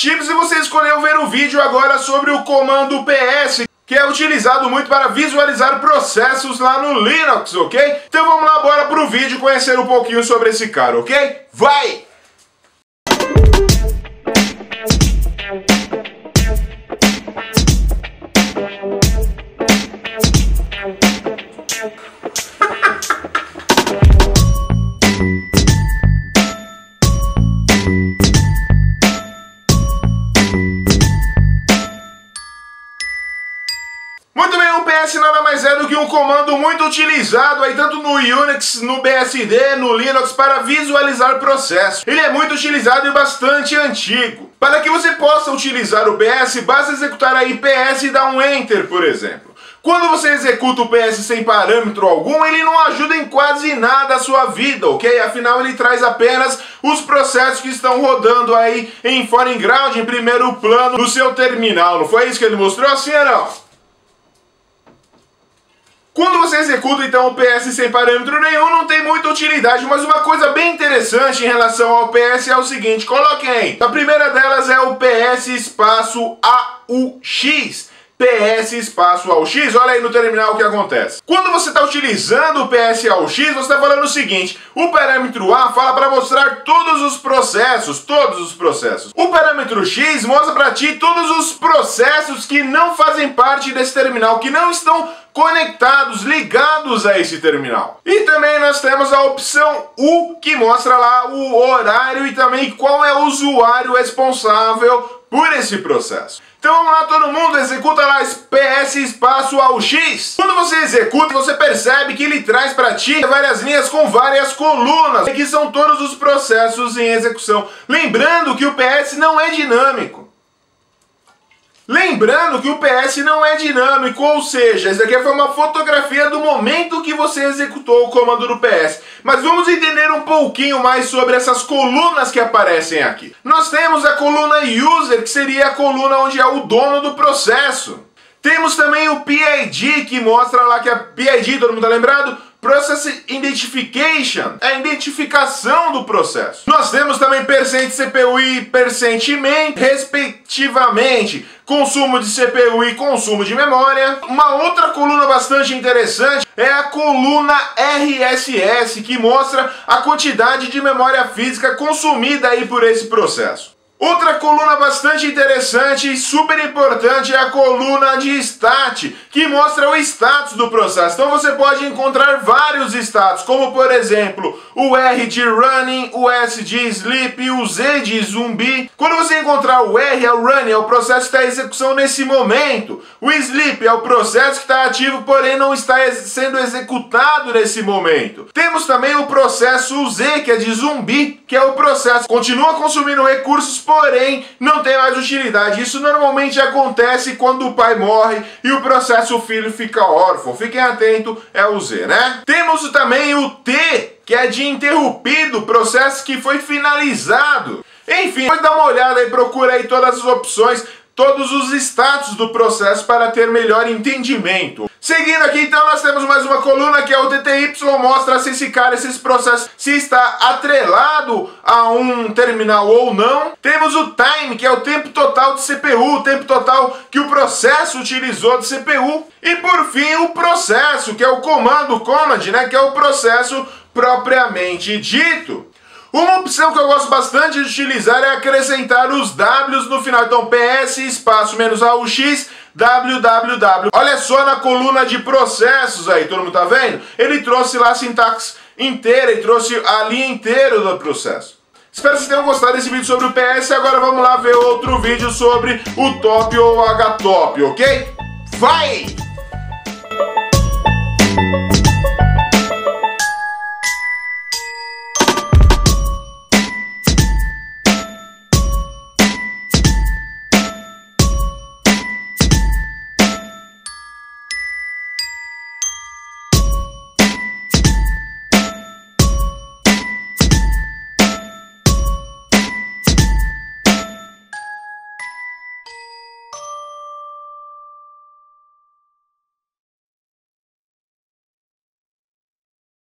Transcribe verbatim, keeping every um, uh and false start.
Chips e você escolheu ver o vídeo agora sobre o comando P S, que é utilizado muito para visualizar processos lá no Linux, ok? Então vamos lá, bora pro vídeo conhecer um pouquinho sobre esse cara, ok? Vai! Muito bem, o P S nada mais é do que um comando muito utilizado aí tanto no Unix, no B S D, no Linux para visualizar processos. Ele é muito utilizado e bastante antigo. Para que você possa utilizar o P S, basta executar aí P S e dar um Enter, por exemplo. Quando você executa o P S sem parâmetro algum, ele não ajuda em quase nada a sua vida, ok? Afinal, ele traz apenas os processos que estão rodando aí em foreground, em primeiro plano, no seu terminal. Não foi isso que ele mostrou, assim ou não? Quando você executa então o P S sem parâmetro nenhum, não tem muita utilidade, mas uma coisa bem interessante em relação ao P S é o seguinte, coloquem aí. A primeira delas é o P S espaço A U X. P S espaço A U X, olha aí no terminal o que acontece. Quando você está utilizando o P S A U X, você está falando o seguinte, o parâmetro A fala para mostrar todos os processos, todos os processos. O parâmetro X mostra para ti todos os processos que não fazem parte desse terminal, que não estão conectados, ligados a esse terminal. E também nós temos a opção U, que mostra lá o horário e também qual é o usuário responsável por esse processo. Então vamos lá, todo mundo, executa lá P S espaço A U X. Quando você executa, você percebe que ele traz para ti várias linhas com várias colunas, que são todos os processos em execução. Lembrando que o P S não é dinâmico. Lembrando que o P S não é dinâmico, ou seja, isso aqui foi uma fotografia do momento que você executou o comando do P S. Mas vamos entender um pouquinho mais sobre essas colunas que aparecem aqui. Nós temos a coluna User, que seria a coluna onde é o dono do processo. Temos também o P I D, que mostra lá que a P I D, todo mundo tá lembrado? Process Identification, é a identificação do processo. Nós temos também percent C P U e percent main, respectivamente, consumo de C P U e consumo de memória. Uma outra coluna bastante interessante é a coluna R S S, que mostra a quantidade de memória física consumida aí por esse processo. Outra coluna bastante interessante e super importante é a coluna de stat, que mostra o status do processo. Então você pode encontrar vários status, como por exemplo, o R de running, o S de sleep, o Z de zumbi. Quando você encontrar o R, é o running, é o processo que está em execução nesse momento. O sleep é o processo que está ativo, porém não está sendo executado nesse momento. Temos também o processo Z, que é de zumbi, que é o processo que continua consumindo recursos, porém não tem mais utilidade. Isso normalmente acontece quando o pai morre e o processo filho fica órfão. Fiquem atentos, é o Z, né? Temos também o T, que é de interrompido, processo que foi finalizado. Enfim, pode dar uma olhada e procura aí todas as opções, todos os status do processo para ter melhor entendimento. Seguindo aqui, então, nós temos mais uma coluna que é o T T Y, mostra se esse cara, esses processos, se está atrelado a um terminal ou não. Temos o time, que é o tempo total de C P U, o tempo total que o processo utilizou de C P U. E por fim, o processo, que é o comando, command, né, que é o processo propriamente dito. Uma opção que eu gosto bastante de utilizar é acrescentar os Ws no final. Então, P S espaço menos A U X, W W W. Olha só na coluna de processos aí, todo mundo tá vendo? Ele trouxe lá a sintaxe inteira e trouxe a linha inteira do processo. Espero que vocês tenham gostado desse vídeo sobre o P S. Agora vamos lá ver outro vídeo sobre o top ou H top, ok? Vai!